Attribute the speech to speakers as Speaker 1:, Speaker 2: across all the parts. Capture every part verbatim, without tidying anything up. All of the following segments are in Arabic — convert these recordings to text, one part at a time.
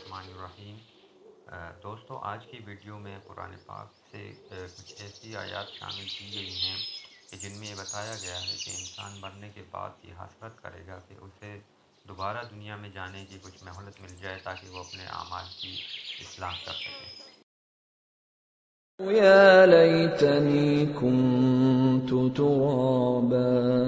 Speaker 1: बिस्मिल्लाहिर्रहमानिर्रहीम। दोस्तों, आज की वीडियो में कुरान पाक से कुछ ऐसी आयत शामिल की गई हैं कि जिनमें ये बताया गया है कि इंसान मरने के बाद ये हसरत करेगा कि उसे दोबारा दुनिया में जाने की कुछ मोहलत मिल जाए ताकि वो अपने आमाल की इस्लाह कर सके।
Speaker 2: या लैतनी कुन्तु तुराबा।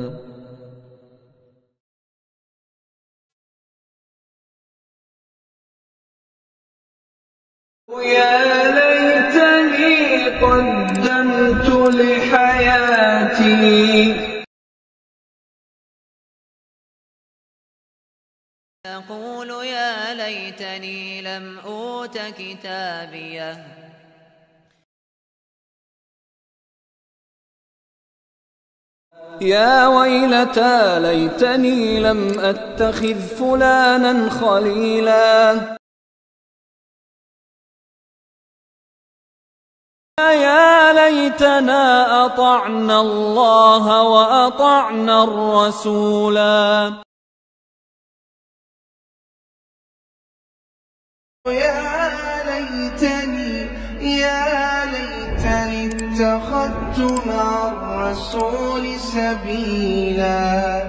Speaker 2: या लैतनी क़द्दमतु लिहयाती।
Speaker 3: يقول يا ليتني لم أوت كتابيه.
Speaker 2: يا ويلتى ليتني لم أتخذ فلانا خليلا. يا ليتنا أطعنا الله وأطعنا الرسولا.
Speaker 4: يا ليتني يا ليتني اتخذت مع الرسول سبيلا.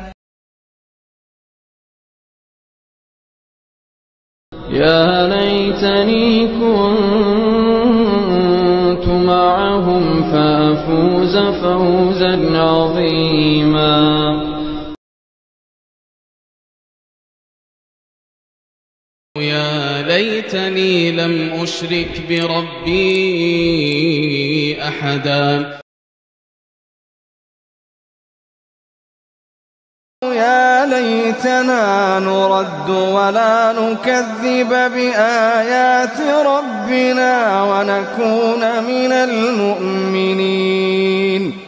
Speaker 2: يا ليتني كنت معهم فأفوز فوزا عظيما.
Speaker 5: يا ليتني لم أشرك بربي أحدا.
Speaker 4: يا ليتنا نرد ولا نكذب بآيات ربنا ونكون من المؤمنين.